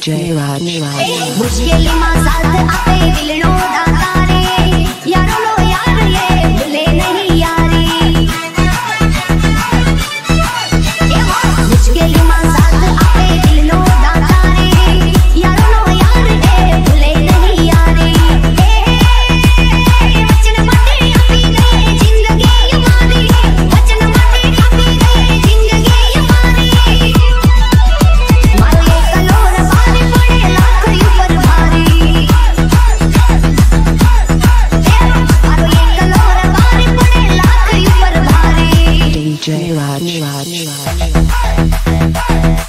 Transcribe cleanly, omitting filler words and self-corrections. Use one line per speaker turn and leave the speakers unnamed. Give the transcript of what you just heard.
DJ Raj.
मुश्किल में साथ आपे दिलनो दातारे यारो लो यार ये भूले नहीं यारी मुश्किल में साथ आपे दिलनो दातारे यारो लो यार ये भूले नहीं यारी वचन माटे आपी गए जिंदगी हमारी वचन माटे आपी गए जिंदगी हमारी मारो ये कलोर बारे पड़े लाख ऊपर भारी मारो ये कलोर बारे पड़े लाख ऊपर भारी
DJ Raj.